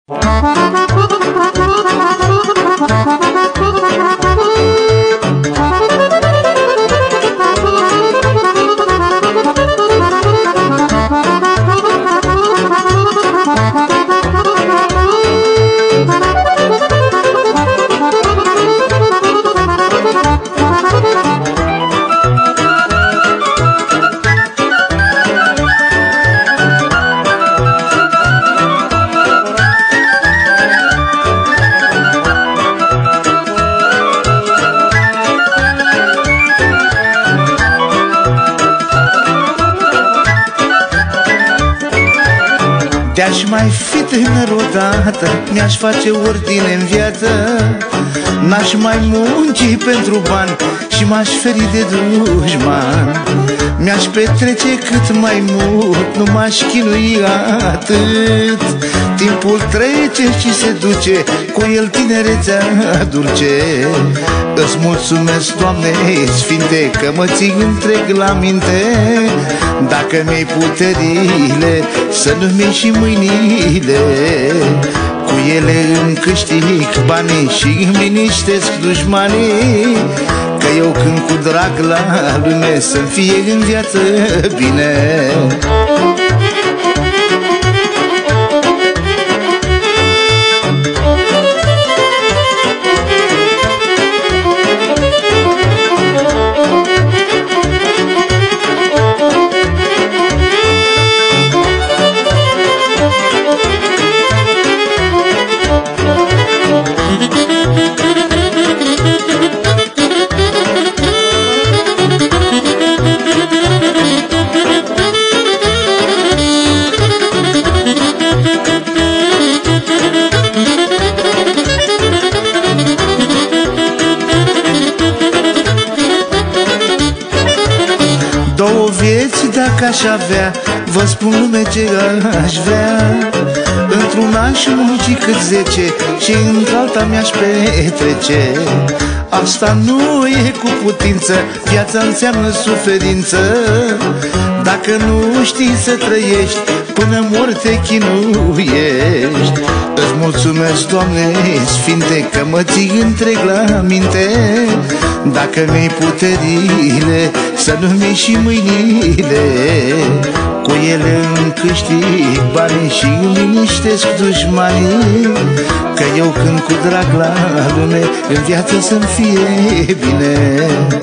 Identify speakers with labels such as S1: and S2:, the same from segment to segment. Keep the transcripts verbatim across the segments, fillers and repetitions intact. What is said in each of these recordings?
S1: De-aș mai fi tânăr odată, mi-aș face ordine în viață, n-aș mai munci pentru bani și m-aș feri de dușman. Mi-aș petrece cât mai mult, nu m-aș chinui atât. Timpul trece și se duce, cu el tinerețea dulce. Îți mulțumesc, Doamne Sfinte, că mă ții întreg la minte. Dacă mi-ai puterile, să nu-mi și mâinile, cu ele îmi câștig banii și îmi liniștesc dușmanii. Că eu cânt cu drag la lume, să-mi fie în viață bine. Două vieți dacă aș avea, vă spun lume ce aș vrea. Într-una aș munci cât zece și într-alta mi-aș petrece. Asta nu e cu putință, viața înseamnă suferință. Dacă nu știi să trăiești, până mor te chinuiești. Îți mulțumesc, Doamne Sfinte, că mă ții întreg la minte. Dacă mi-ai puterile, să nu-mi și mâinile, cu ele îmi câștig banii și îmi liniștesc dușmanii. Că eu cânt cu drag la lume, în viață să-mi fie bine.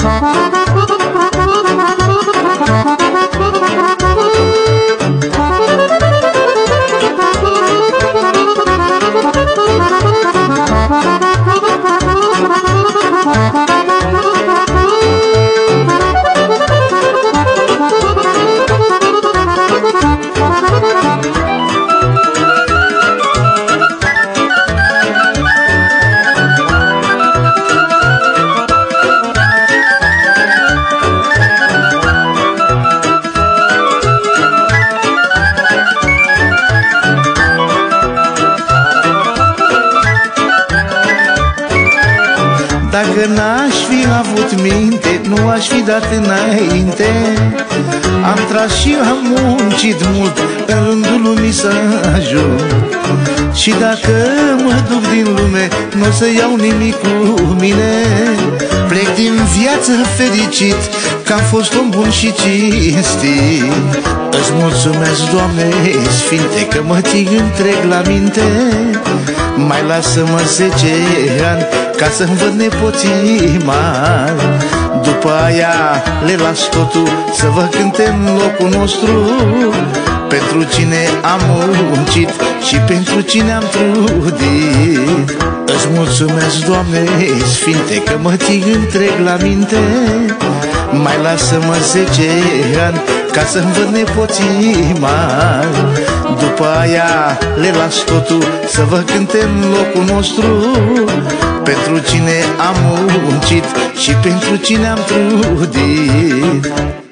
S1: Dacă n-aș fi avut minte, nu aș fi dat înainte. Am tras și am muncit mult, în rândul lumii să ajung. Și dacă mă duc din lume, n-o să iau nimic cu mine. Plec din viață fericit, că am fost om bun și cinstit. Îți mulțumesc, Doamne Sfinte, că mă ții întreg la minte. Mai lasă-mă zece ani, ca să-mi văd nepoții mari. După aia le las totul, să vă cânte în locul nostru. Pentru cine am muncit și pentru cine am trudit. Îți mulțumesc, Doamne Sfinte, că mă ții întreg la minte. Mai lasă-mă zece ani, ca să-mi văd nepoții mari. După aia le las totul, să vă cânte în locul nostru. Pentru cine am muncit și pentru cine am trudit.